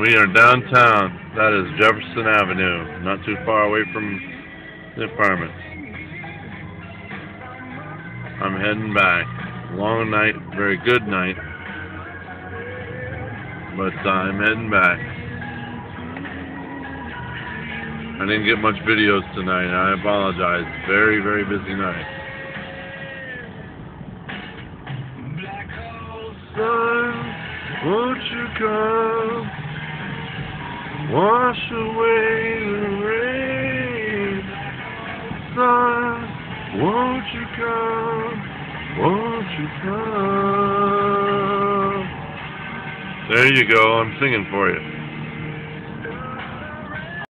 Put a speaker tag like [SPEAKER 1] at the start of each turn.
[SPEAKER 1] We are downtown. That is Jefferson Avenue, not too far away from the apartments. I'm heading back. Long night, very good night, but I'm heading back. I didn't get much videos tonight. I apologize. Very, very busy night. Black hole sun, won't you come? Wash away the rain. Sun, won't you come? Won't you come? There you go. I'm singing for you.